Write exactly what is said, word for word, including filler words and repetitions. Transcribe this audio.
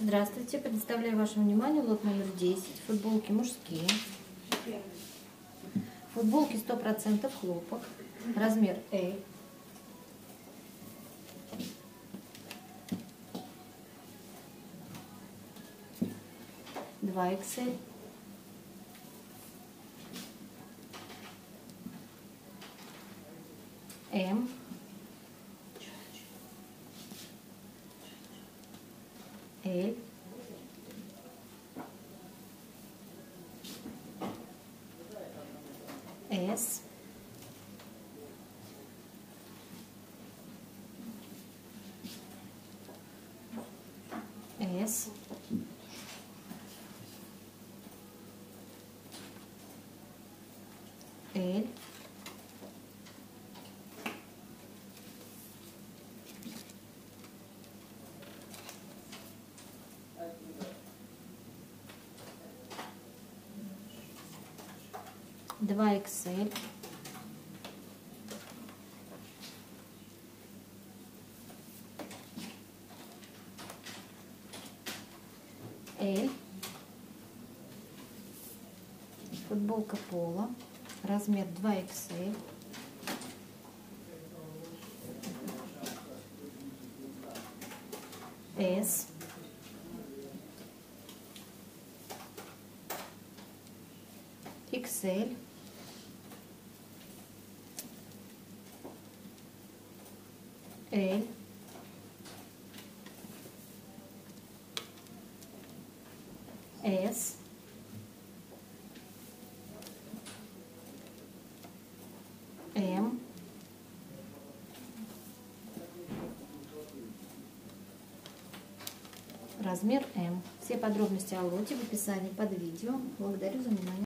Здравствуйте, предоставляю вашему вниманию лот номер десять. Футболки мужские. Футболки сто процентов хлопок. Размер L. два икс эль. М. L. S. S. L. два икс эль. L. Футболка поло. Размер два икс эль. S. икс эль. L. S. М. Размер М. Все подробности о лоте в описании под видео. Благодарю за внимание.